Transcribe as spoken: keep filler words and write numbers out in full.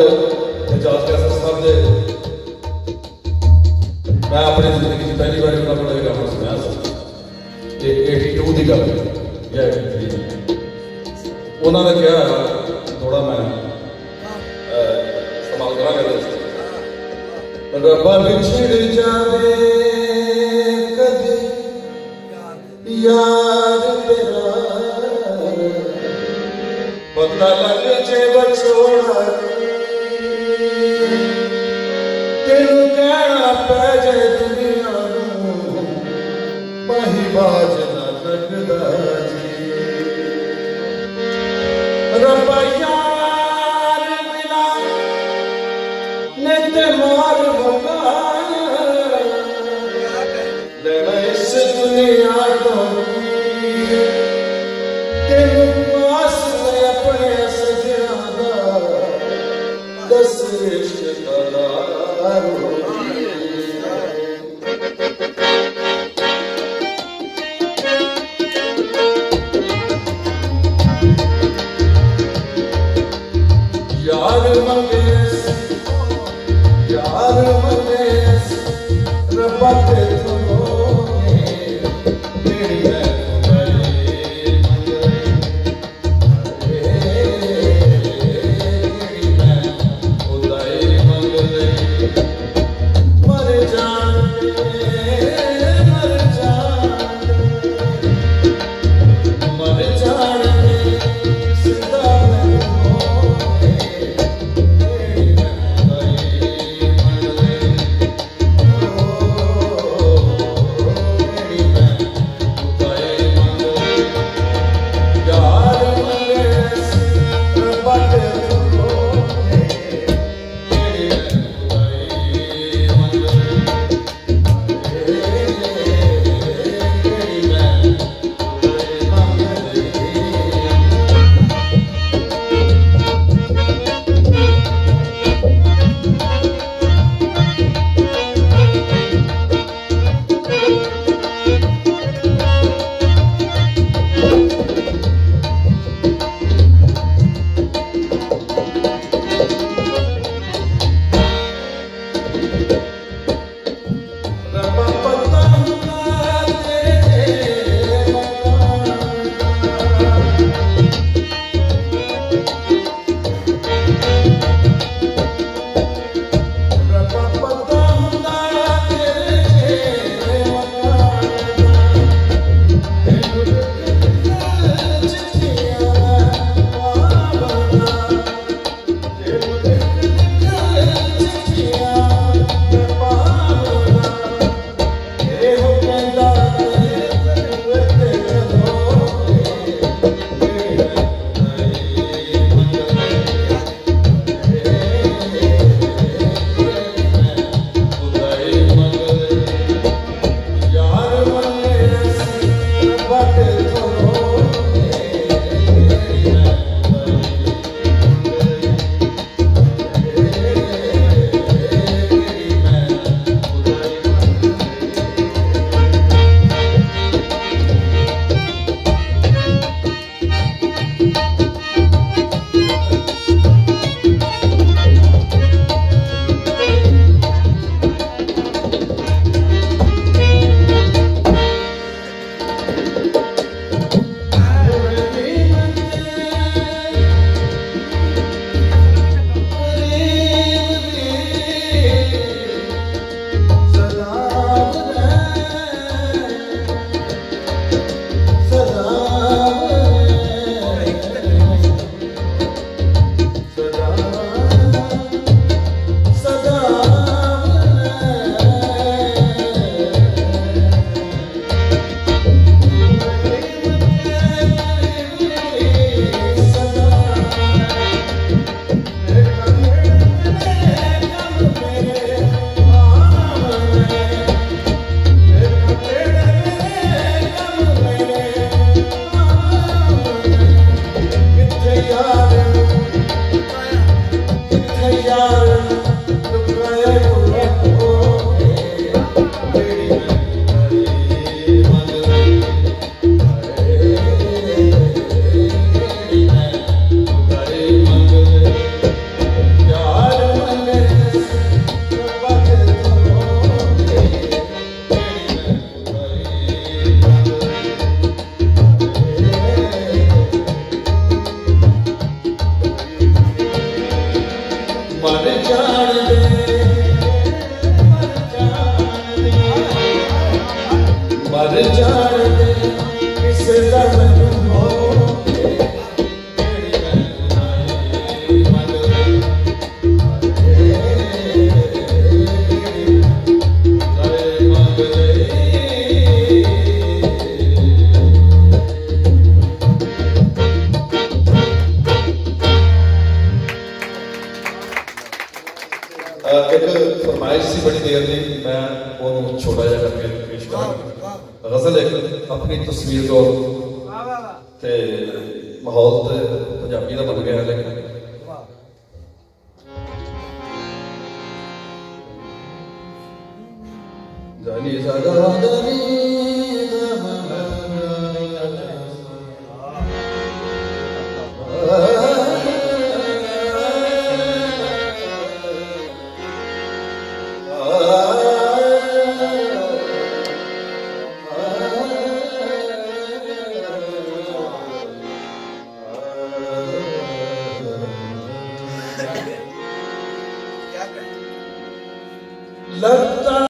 एजाज कैसर साहब दे मैं अपनी जिंदगी में पहली बार उन्होंने कोई गाना सुना ये बयासी की गल या तिरासी उन्होंने कहा थोड़ा मैं इस्तेमाल करा रब्बा बिछड़ जावे कदी यार तेरा पता लग जे बछोड़ा तेनू कहना पै जे दुनिया माही बाज ना लगदा जी रब्बा यार मिला ने ते मार भगा लेना इस दुनिया तो तेनू पास में अपने सजना दा दस इश्क दा दारो यार मंगेस यार मंगेस रब्बा ते थोने तेरी मैं मर जान दे मर जान दे किसे दा मैनू हो एक फरमाइश सी बड़ी देर की मैं वो छोटा जहा करके पेश करा गजल एक अपनी तस्वीर को ते माहौल तो पंजाबी का बन गया लेकिन जानी लगता